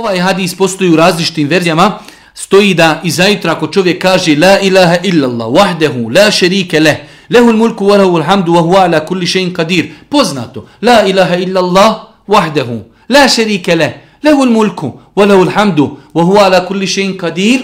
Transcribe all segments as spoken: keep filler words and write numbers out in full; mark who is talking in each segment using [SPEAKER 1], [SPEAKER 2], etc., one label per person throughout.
[SPEAKER 1] Ovaj hadis postoji u različitim verzijama. Stoji da iza jutra ako čovjek kaže la ilaha illallah wahdahu la sharika leh lehul mulku wa lehul hamdu wa huwa ala kulli shay'in qadir. Poznato. La ilaha illallah wahdahu la sharika leh lehul mulku wa lehul hamdu wa huwa ala kulli shay'in qadir.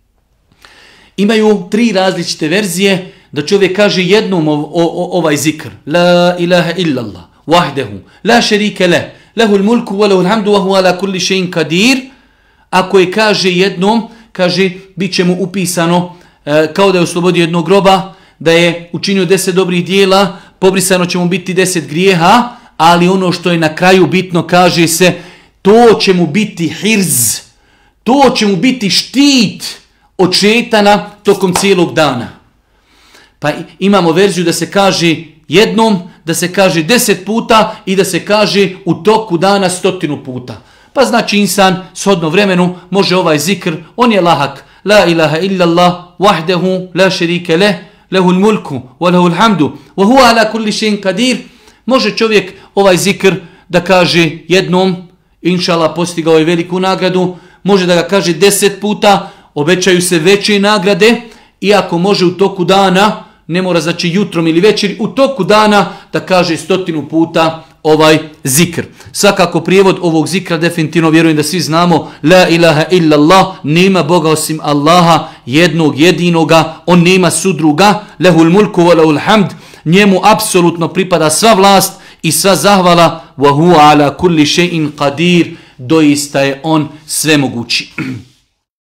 [SPEAKER 1] Imaju tri različite verzije da čovjek kaže jednom o, o, ovaj zikr. La ilaha illallah wahdahu la sharika leh lehul mulku wa lehul hamdu wa huwa ala kulli shay'in qadir. Ako je kaže jednom, kaže, bit će mu upisano e, kao da je oslobodio jednog groba, da je učinio deset dobrih dijela, pobrisano će mu biti deset grijeha, ali ono što je na kraju bitno, kaže se, to će mu biti hirz, to će mu biti štit od šetana tokom cijelog dana. Pa imamo verziju da se kaže jednom, da se kaže deset puta i da se kaže u toku dana stotinu puta. Pa znači insan shodno vremenu može ovaj zikr, on je lahak. La ilaha illallah wahdahu la sharika leh lehul mulku wa lehul hamdu wa huwa ala kulli shay'in qadir. Može čovjek ovaj zikr da kaže jednom, inšallah postigao je veliku nagradu, može da ga kaže deset puta, obećaju se veće nagrade, iako može u toku dana, ne mora znači jutrom ili večeri, u toku dana da kaže stotinu puta ovaj zikr. Svakako prijevod ovog zikra definitivno vjerujem da svi znamo. La ilaha illallah, nema Boga osim Allaha, jednog jedinoga, on nema sudruga. Lehul mulku wa lehul hamd, njemu apsolutno pripada sva vlast i sva zahvala. Wa huwa ala kulli shay'in qadir, doista je on svemogući.